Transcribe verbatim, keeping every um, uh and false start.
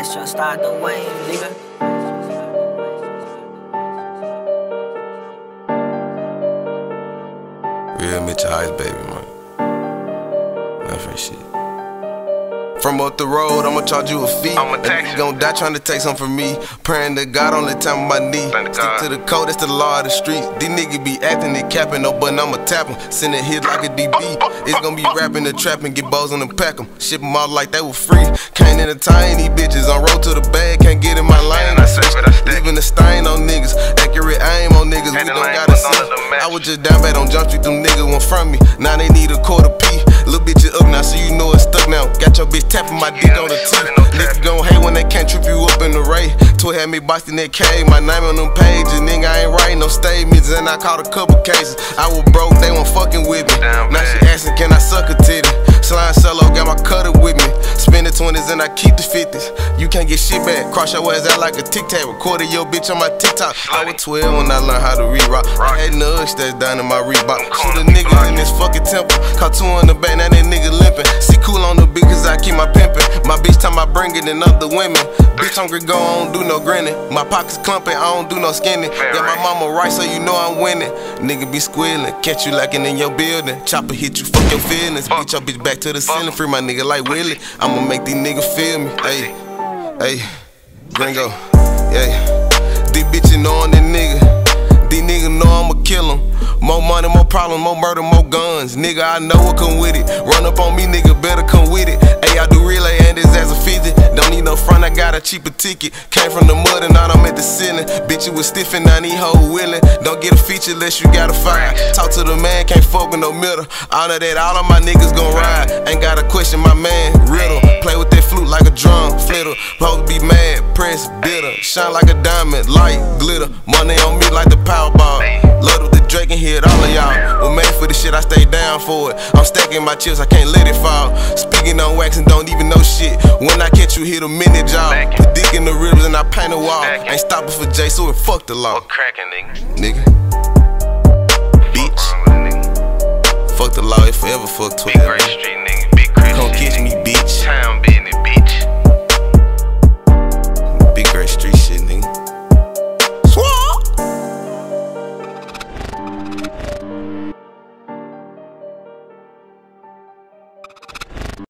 Let's just start the way, nigga. Real Mitchell Ice baby, man. My friend shit. From up the road, I'ma charge you a fee. I'ma And tax you you. gon' die trying to take something from me. Praying to God on the time of my knee. Thank Stick God. to the code, that's the law of the streets. These niggas be acting, they capping, no button, I'ma tap them. Send a hit like a D B. It's gonna be rapping the trap and get balls on them, pack them. Ship them out like they were free. Can't entertain these bitches. On road to the bag, can't get in my lane. Man, I say what I stick. Leaving a stain on niggas. Accurate aim on niggas. And We the don't lane gotta was see. under the match. I was just down bad on Jump Street, them niggas went from me. Now they need a quarter P. Little bitch is up now, so you know it's stuck now. Got your bitch tapping my dick Yeah, on the man, teeth. no Niggas traffic. gon' hate when they can't trip you up in the race. Toy had me boxed in that cage, my name on them pages. Nigga, I ain't writing no statements, and I caught a couple cases. I was broke, they weren't fucking with me. Damn Now bad. she asking, can I suck a titty? Slime solo, got my cutter with me. Spend the twenties and I keep the fifties. You can't get shit back. Cross your ass out like a tic tac. Recorded your bitch on my TikTok. I was twelve when I learned how to re-rock. I had nugs that's down in my Reebok. Shoot a nigga in this fucking temple. Caught two in the back, now that nigga limping. See cool on the beat cause I keep my pimping. My bitch time I bring it in other women. Bitch hungry go, I don't do no grinning. My pockets clumping, I don't do no skinning. Got my mama right so you know I'm winning. Nigga be squealing, catch you lacking in your building. Chopper hit you, fuck your feelings. Beat your bitch back to the ceiling. Free my nigga like Willie. I'ma make these niggas feel me. Hey, hey, gringo, yeah. These bitches know I'm the nigga. These niggas know I'ma kill 'em. More money, more problems, more murder, more guns. Nigga, I know what come with it. Run up on me, nigga, better come with it. Hey, I do relay and this as a fizzy. Don't need no front, I got a cheaper ticket. Came from the mud and now I'm at the ceiling. Bitch, you was stiff and now these hoes willing. Don't get a feature unless you got a fire. Talk to the man, can't fuck with no middle. All of that, all of my niggas gon' ride. Ain't got a question, my man, riddle. Play with that flute like a drum, fiddle. Supposed to be mad, press, bitter. Shine like a diamond, light, glitter. Money on me like the Powerball. Love with the Drake and hit all of y'all. Was made for this shit, I stay down for it. I'm stacking my chips, I can't let it fall. Speaking on wax and don't even know shit. When I catch you, hit a minute job. Put dick in the ribs and I paint a wall. Ain't stopping for Jay, so it fuck the law. What cracking, nigga? Nigga. Bitch. Fuck the law, it forever fuck Big twelve. Gray Street, nigga. Big Chris. Come catch me, bitch. Town, bitch.